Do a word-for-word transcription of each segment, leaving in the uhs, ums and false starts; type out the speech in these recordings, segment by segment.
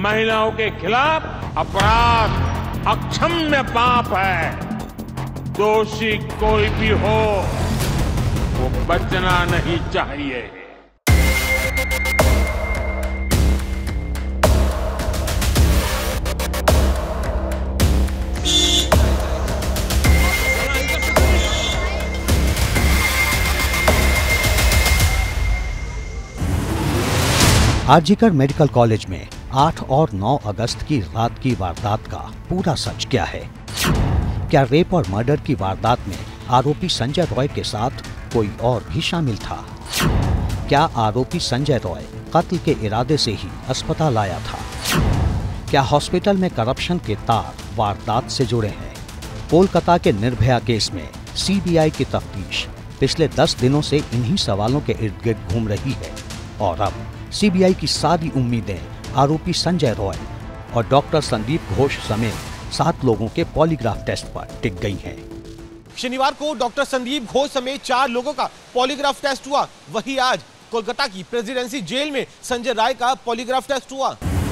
महिलाओं के खिलाफ अपराध अक्षम्य पाप है। दोषी कोई भी हो वो बचना नहीं चाहिए। आरजीकर मेडिकल कॉलेज में आठ और नौ अगस्त की रात की वारदात का पूरा सच क्या है? क्या रेप और मर्डर की वारदात में आरोपी संजय रॉय के साथ कोई और भी शामिल था? क्या आरोपी संजय रॉय कत्ल के इरादे से ही अस्पताल आया था? क्या हॉस्पिटल में करप्शन के तार वारदात से जुड़े हैं? कोलकाता के निर्भया केस में सीबीआई की तफ्तीश पिछले दस दिनों से इन्हीं सवालों के इर्द गिर्द घूम रही है और अब सीबीआई की सारी उम्मीदें आरोपी संजय रॉय और डॉक्टर संदीप घोष समेत सात लोगों के पॉलीग्राफ टेस्ट पर टिक गई हैं। शनिवार को डॉक्टर संदीप घोष समेत चार लोगों का पॉलीग्राफ टेस्ट हुआ। वहीं आज कोलकाता की प्रेसिडेंसी जेल में संजय राय का पॉलीग्राफ टेस्ट हुआ।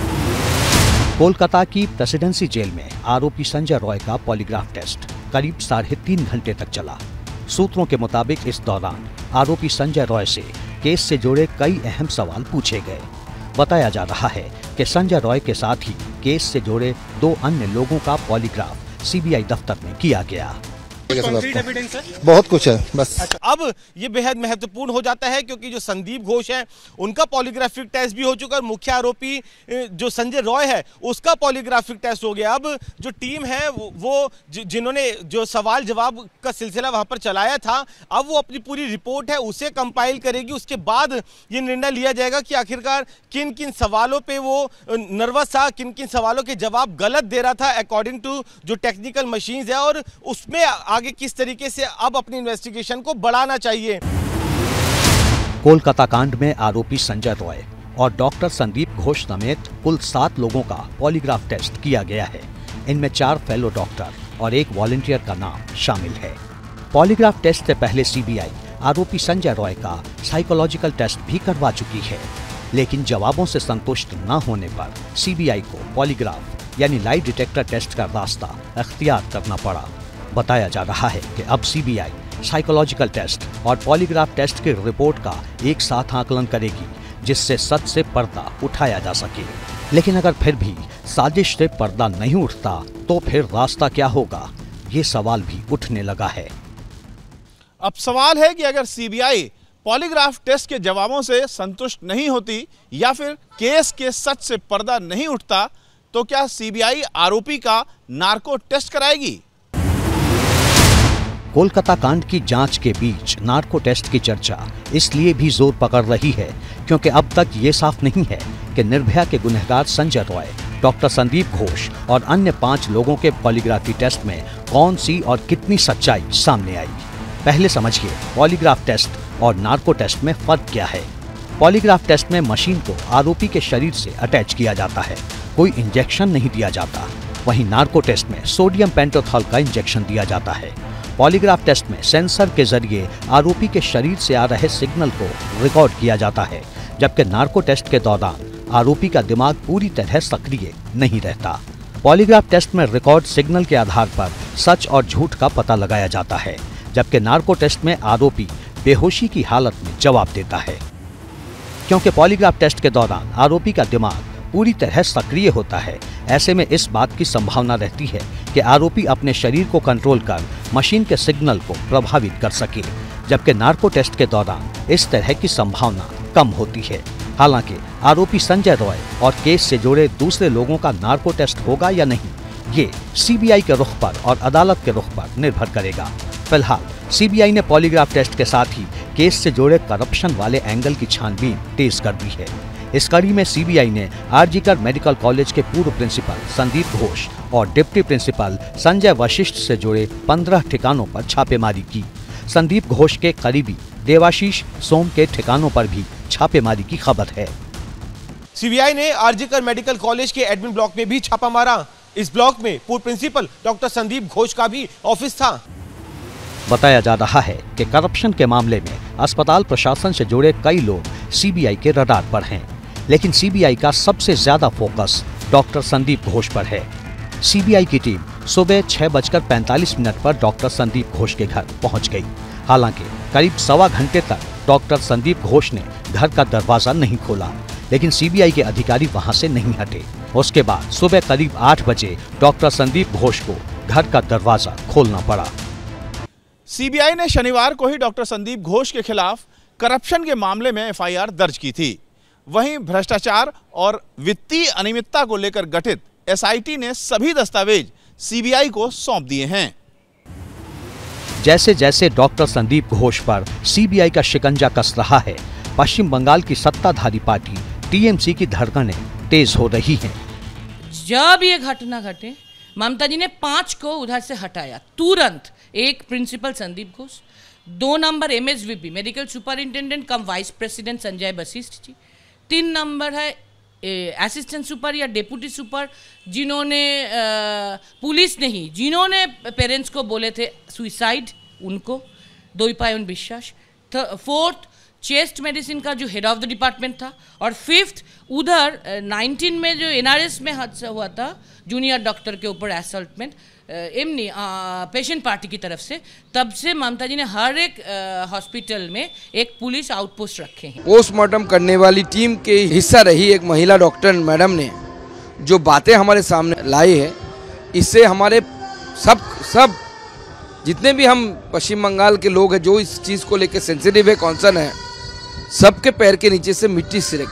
कोलकाता की प्रेसिडेंसी जेल में आरोपी संजय रॉय का पॉलीग्राफ टेस्ट करीब साढ़े तीन घंटे तक चला। सूत्रों के मुताबिक इस दौरान आरोपी संजय रॉय से केस से जुड़े कई अहम सवाल पूछे गए। बताया जा रहा है कि संजय रॉय के साथ ही केस से जुड़े दो अन्य लोगों का पॉलीग्राफ सीबीआई दफ्तर में किया गया। बहुत कुछ है बस। अब ये बेहद महत्वपूर्ण हो जाता है क्योंकि जो संदीप घोष है उनका पॉलीग्राफिक टेस्ट भी हो चुका है। मुख्य आरोपी जो संजय रॉय है उसका पॉलीग्राफिक टेस्ट हो गया। अब जो टीम है वो, वो जिन्होंने जो सवाल जवाब का सिलसिला वहां पर चलाया था, अब वो अपनी पूरी रिपोर्ट है उसे कंपाइल करेगी। उसके बाद ये निर्णय लिया जाएगा कि आखिरकार किन किन सवालों पर वो नर्वस था, किन किन सवालों के जवाब गलत दे रहा था अकॉर्डिंग टू जो टेक्निकल मशीन्स है, और उसमें आगे किस तरीके से अब अपनी इन्वेस्टिगेशन को बढ़ाना चाहिए। कोलकाता कांड में आरोपी संजय रॉय और डॉक्टर संदीप घोष समेत कुल सात लोगों का पॉलीग्राफ टेस्ट किया गया है। इनमें चार फेलो डॉक्टर और एक वॉलंटियर का नाम शामिल है। पॉलीग्राफ टेस्ट से पहले सीबीआई आरोपी संजय रॉय का साइकोलॉजिकल टेस्ट भी करवा चुकी है, लेकिन जवाबों से संतुष्ट न होने पर सीबीआई को पॉलीग्राफ यानी लाई डिटेक्टर टेस्ट का रास्ता अख्तियार करना पड़ा। बताया जा रहा है कि अब सीबीआई साइकोलॉजिकल टेस्ट और पॉलीग्राफ टेस्ट की रिपोर्ट का एक साथ आकलन करेगी, जिससे सच से पर्दा उठाया जा सके। लेकिन अगर फिर भी साजिश से पर्दा नहीं उठता तो फिर रास्ता क्या होगा, ये सवाल भी उठने लगा है। अब सवाल है कि अगर सीबीआई पॉलीग्राफ टेस्ट के जवाबों से संतुष्ट नहीं होती या फिर केस के सच से पर्दा नहीं उठता तो क्या सीबीआई आरोपी का नार्को टेस्ट कराएगी? कोलकाता कांड की जांच के बीच नार्को टेस्ट की चर्चा इसलिए भी जोर पकड़ रही है क्योंकि अब तक ये साफ नहीं है कि निर्भया के गुनहगार संजय रॉय, डॉक्टर संदीप घोष और अन्य पांच लोगों के पॉलीग्राफी टेस्ट में कौन सी और कितनी सच्चाई सामने आई। पहले समझिए पॉलीग्राफ टेस्ट और नार्को टेस्ट में फर्क क्या है। पॉलीग्राफ टेस्ट में मशीन को आरोपी के शरीर से अटैच किया जाता है, कोई इंजेक्शन नहीं दिया जाता। वहीं नार्को टेस्ट में सोडियम पेंटोथॉल का इंजेक्शन दिया जाता है। पॉलीग्राफ टेस्ट में सेंसर के जरिए आरोपी के शरीर से आ रहे सिग्नल को रिकॉर्ड किया जाता है, जबकि नार्को टेस्ट के दौरान आरोपी का दिमाग पूरी तरह सक्रिय नहीं रहता। पॉलीग्राफ टेस्ट में रिकॉर्ड सिग्नल के आधार पर सच और झूठ का पता लगाया जाता है, जबकि नार्को टेस्ट में आरोपी बेहोशी की हालत में जवाब देता है। क्योंकि पॉलीग्राफ टेस्ट के दौरान आरोपी का दिमाग पूरी तरह सक्रिय होता है, ऐसे में इस बात की संभावना रहती है कि आरोपी अपने शरीर को कंट्रोल कर मशीन के सिग्नल को प्रभावित कर सके, जबकि नार्को टेस्ट के दौरान इस तरह की संभावना कम होती है। हालांकि आरोपी संजय रॉय और केस से जुड़े दूसरे लोगों का नार्को टेस्ट होगा या नहीं, ये सीबीआई के रुख पर और अदालत के रुख पर निर्भर करेगा। फिलहाल सीबीआई ने पॉलीग्राफ टेस्ट के साथ ही केस से जुड़े करप्शन वाले एंगल की छानबीन तेज कर दी है। इस कड़ी में सीबीआई ने आरजीकर मेडिकल कॉलेज के पूर्व प्रिंसिपल संदीप घोष और डिप्टी प्रिंसिपल संजय वशिष्ठ से जुड़े पंद्रह ठिकानों पर छापेमारी की। संदीप घोष के करीबी देवाशीष सोम के ठिकानों पर भी छापेमारी की खबर है। सीबीआई ने आरजीकर मेडिकल कॉलेज के एडमिन ब्लॉक में भी छापा मारा। इस ब्लॉक में पूर्व प्रिंसिपल डॉक्टर संदीप घोष का भी ऑफिस था। बताया जा रहा है कि करप्शन के मामले में अस्पताल प्रशासन से जुड़े कई लोग सीबीआई के रडार पर हैं, लेकिन सीबीआई का सबसे ज्यादा फोकस डॉक्टर संदीप घोष पर है। सीबीआई की टीम सुबह छह बजकर पैंतालीस मिनट पर डॉक्टर संदीप घोष के घर पहुंच गई। हालांकि करीब सवा घंटे तक डॉक्टर संदीप घोष ने घर का दरवाजा नहीं खोला, लेकिन सीबीआई के अधिकारी वहां से नहीं हटे। उसके बाद सुबह करीब आठ बजे डॉक्टर संदीप घोष को घर का दरवाजा खोलना पड़ा। सीबीआई ने शनिवार को ही डॉक्टर संदीप घोष के खिलाफ करप्शन के मामले में एफआईआर दर्ज की थी। वहीं भ्रष्टाचार और वित्तीय अनियमितता को लेकर गठित एसआईटी ने सभी दस्तावेज सीबीआई को सौंप दिए हैं। जैसे जैसे डॉक्टर संदीप घोष पर सीबीआई का शिकंजा कस रहा है, पश्चिम बंगाल की सत्ताधारी पार्टी टीएमसी की धड़कनें तेज हो रही हैं। जब ये घटना घटे, ममता जी ने पांच को उधर से हटाया तुरंत। एक प्रिंसिपल संदीप घोष, दो नंबर MSVP medical superintendent cum vice president Sanjay Vashishtha ji, तीन नंबर है असिस्टेंट सुपर या डेप्यूटी सुपर जिन्होंने आ, पुलिस नहीं जिन्होंने पेरेंट्स को बोले थे सुइसाइड, उनको दोईपायन विश्वास। फोर्थ चेस्ट मेडिसिन का जो हेड ऑफ द डिपार्टमेंट था, और फिफ्थ उधर नाइनटीन में जो एनआरएस में हादसा हुआ था जूनियर डॉक्टर के ऊपर असल्टमेंट एमनी पेशेंट पार्टी की तरफ से, तब से ममता जी ने हर एक हॉस्पिटल में एक पुलिस आउटपोस्ट रखे हैं। पोस्टमार्टम करने वाली टीम के हिस्सा रही एक महिला डॉक्टर मैडम ने जो बातें हमारे सामने लाई है, इससे हमारे सब सब जितने भी हम पश्चिम बंगाल के लोग हैं जो इस चीज़ को लेकर सेंसिटिव है, कॉन्सर्न है, सबके पैर के नीचे से मिट्टी सिरक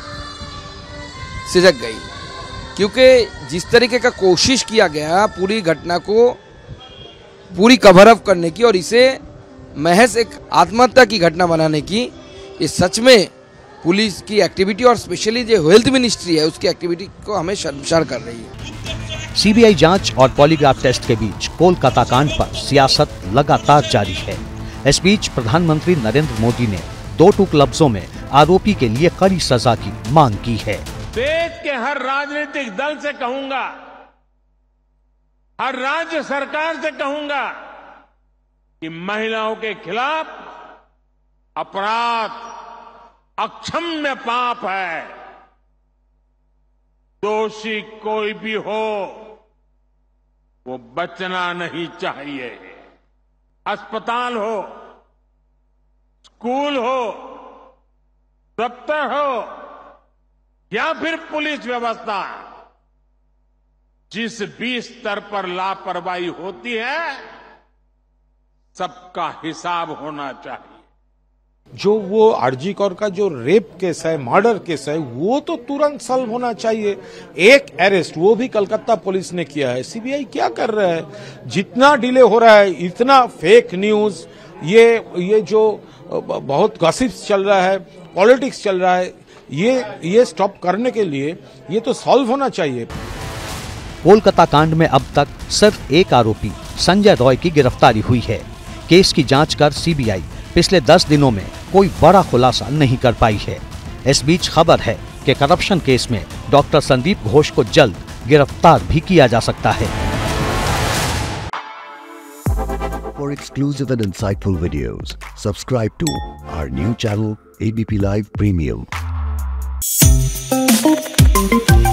सिरक गई। क्योंकि जिस तरीके का कोशिश किया गया पूरी घटना को पूरी कवर अप करने की और इसे महज एक आत्महत्या की घटना बनाने की, ये सच में पुलिस की एक्टिविटी और स्पेशली जो हेल्थ मिनिस्ट्री है उसकी एक्टिविटी को हमें शर्मसार कर रही है। सीबीआई जांच और पॉलीग्राफ टेस्ट के बीच कोलकाता कांड पर सियासत लगातार जारी है। इस बीच प्रधानमंत्री नरेंद्र मोदी ने दो टूक लफ्जों में आरोपी के लिए कड़ी सजा की मांग की है। देश के हर राजनीतिक दल से कहूंगा, हर राज्य सरकार से कहूंगा कि महिलाओं के खिलाफ अपराध अक्षम्य पाप है। दोषी कोई भी हो वो बचना नहीं चाहिए। अस्पताल हो, स्कूल हो, दफ्तर हो या फिर पुलिस व्यवस्था, जिस भी स्तर पर लापरवाही होती है सबका हिसाब होना चाहिए। जो वो आरजी कौर का जो रेप केस है, मर्डर केस है, वो तो तुरंत सॉल्व होना चाहिए। एक अरेस्ट वो भी कलकत्ता पुलिस ने किया है। सीबीआई क्या कर रहा है? जितना डिले हो रहा है, इतना फेक न्यूज, ये ये जो बहुत गॉसिप्स चल रहा है, पॉलिटिक्स चल रहा है, ये ये स्टॉप करने के लिए ये तो सॉल्व होना चाहिए। कोलकाता कांड में अब तक सिर्फ एक आरोपी संजय रॉय की गिरफ्तारी हुई है। केस की जांच कर सीबीआई पिछले दस दिनों में कोई बड़ा खुलासा नहीं कर पाई है। इस बीच खबर है कि करप्शन केस में डॉक्टर संदीप घोष को जल्द गिरफ्तार भी किया जा सकता है। For exclusive and insightful videos, subscribe to our new channel A B P Live Premium.